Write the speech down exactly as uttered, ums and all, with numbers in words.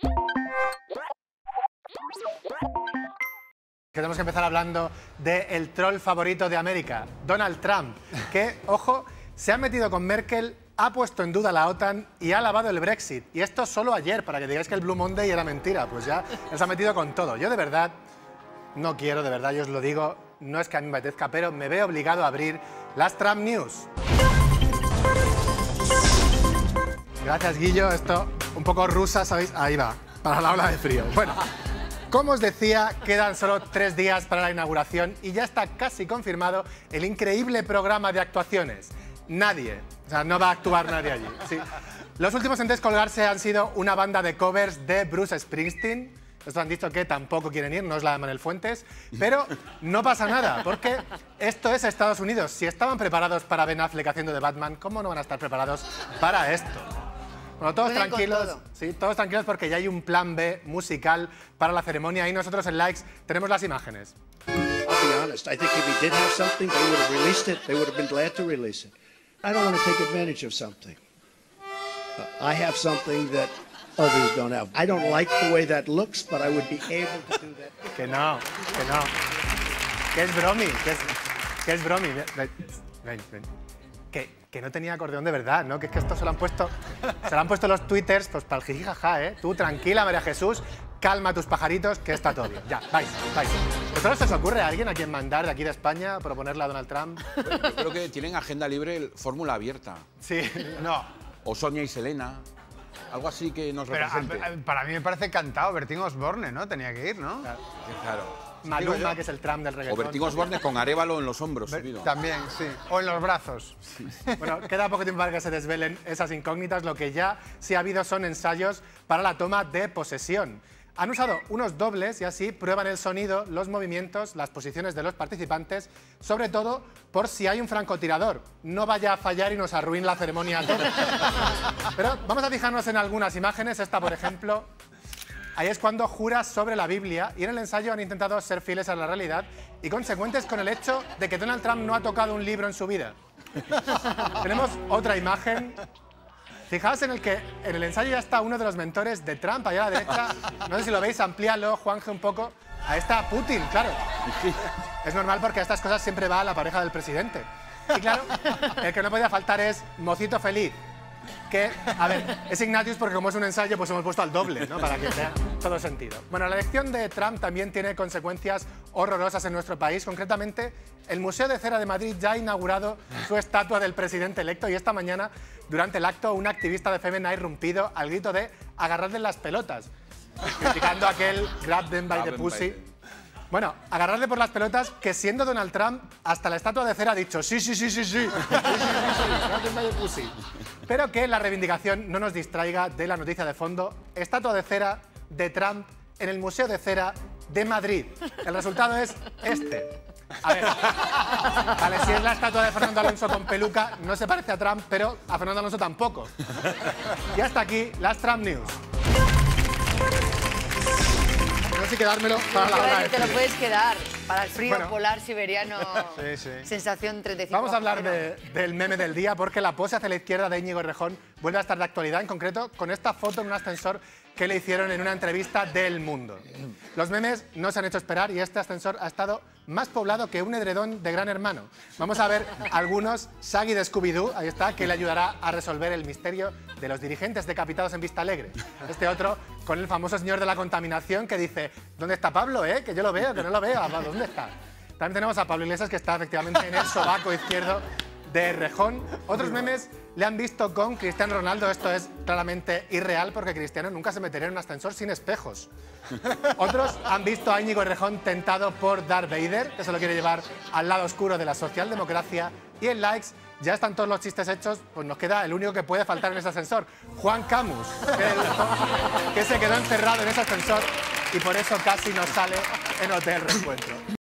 Tenemos que empezar hablando del troll favorito de América, Donald Trump, que, ojo, se ha metido con Merkel, ha puesto en duda la OTAN y ha alabado el Brexit. Y esto solo ayer, para que digáis que el Blue Monday era mentira. Pues ya se ha metido con todo. Yo de verdad, no quiero, de verdad, yo os lo digo, no es que a mí me apetezca, pero me veo obligado a abrir las Trump News. Gracias, Guillo. Esto un poco rusa, ¿sabéis? Ahí va, para la ola de frío. Bueno, como os decía, quedan solo tres días para la inauguración y ya está casi confirmado el increíble programa de actuaciones. Nadie, o sea, no va a actuar nadie allí. Sí. Los últimos en descolgarse han sido una banda de covers de Bruce Springsteen. Estos han dicho que tampoco quieren ir, no es la de Manuel Fuentes, pero no pasa nada, porque esto es Estados Unidos. Si estaban preparados para Ben Affleck haciendo de Batman, ¿cómo no van a estar preparados para esto? Bueno, todos tranquilos, todo. sí, todos tranquilos porque ya hay un plan B musical para la ceremonia y nosotros en Likes tenemos las imágenes. I'll be honest, I think if he did have something, they would have released it. They would have been glad to release it. I don't want to take advantage of something. Uh, I have something that others don't have. I don't like the way that looks, but I would be able to do that. Que no, que no. Que es bromi, que es, que es bromi. Ven, ven, ven. Que, que no tenía acordeón de verdad, ¿no? Que es que esto se lo han puesto, se lo han puesto los twitters pues para el jijijaja, ¿eh? Tú tranquila, María Jesús, calma tus pajaritos, que está todo bien. Ya, vais, vais. ¿Vosotros se os ocurre a alguien a quien mandar de aquí de España proponerle a Donald Trump? Yo creo que tienen agenda libre, fórmula abierta. Sí, no. O Sonia y Selena. Algo así que nos Pero represente. a, a, para mí me parece cantado Bertín Osborne, ¿no? Tenía que ir, ¿no? Claro. Claro. Maluma, que es el Trump del reggaetón. O Bertín Osborne con Arévalo en los hombros. Ber subido. También, sí. O en los brazos. Sí. Bueno, queda poco tiempo para que se desvelen esas incógnitas. Lo que ya sí ha habido son ensayos para la toma de posesión. Han usado unos dobles y así prueban el sonido, los movimientos, las posiciones de los participantes, sobre todo por si hay un francotirador. No vaya a fallar y nos arruine la ceremonia a todos. Pero vamos a fijarnos en algunas imágenes. Esta, por ejemplo, ahí es cuando juras sobre la Biblia y en el ensayo han intentado ser fieles a la realidad y consecuentes con el hecho de que Donald Trump no ha tocado un libro en su vida. Tenemos otra imagen. Fijaos en el que en el ensayo ya está uno de los mentores de Trump, allá a la derecha. No sé si lo veis, amplíalo, Juanje, un poco. Ahí está Putin, claro. Es normal porque a estas cosas siempre va la pareja del presidente. Y claro, el que no podía faltar es Mocito Feliz. Que, a ver, es Ignatius porque como es un ensayo, pues hemos puesto al doble, ¿no? Para que tenga todo sentido. Bueno, la elección de Trump también tiene consecuencias horrorosas en nuestro país. Concretamente, el Museo de Cera de Madrid ya ha inaugurado su estatua del presidente electo y esta mañana, durante el acto, un activista de Femen ha irrumpido al grito de agarrarle las pelotas, criticando aquel grab them by the pussy. Bueno, agarrarle por las pelotas, que siendo Donald Trump, hasta la estatua de cera ha dicho sí, sí, sí, sí, sí, sí, sí, sí, sí, sí. Pero que la reivindicación no nos distraiga de la noticia de fondo. Estatua de cera de Trump en el Museo de Cera de Madrid. El resultado es este. A ver, vale, si es la estatua de Fernando Alonso con peluca, no se parece a Trump, pero a Fernando Alonso tampoco. Y hasta aquí las Trump News. No sé si quedármelo para la hora de Te lo puedes quedar para el frío Bueno. polar siberiano. Sí, sí. Sensación treinta y cinco. Vamos a hablar de, del meme del día porque la pose hacia la izquierda de Íñigo Errejón vuelve a estar de actualidad, en concreto con esta foto en un ascensor que le hicieron en una entrevista del Mundo. Los memes no se han hecho esperar y este ascensor ha estado más poblado que un edredón de Gran Hermano. Vamos a ver algunos. Shaggy de Scooby-Doo, ahí está, que le ayudará a resolver el misterio de los dirigentes decapitados en Vista Alegre. Este otro con el famoso señor de la contaminación que dice ¿dónde está Pablo, eh? Que yo lo veo, que no lo veo. ¿Dónde está? También tenemos a Pablo Iglesias, que está efectivamente en el sobaco izquierdo de Errejón. Otros memes le han visto con Cristiano Ronaldo. Esto es claramente irreal porque Cristiano nunca se metería en un ascensor sin espejos. Otros han visto a Íñigo Errejón tentado por Darth Vader, que se lo quiere llevar al lado oscuro de la socialdemocracia. Y en Likes ya están todos los chistes hechos, pues nos queda el único que puede faltar en ese ascensor, Juan Camus, que, que se quedó encerrado en ese ascensor y por eso casi nos sale en Hotel Reencuentro.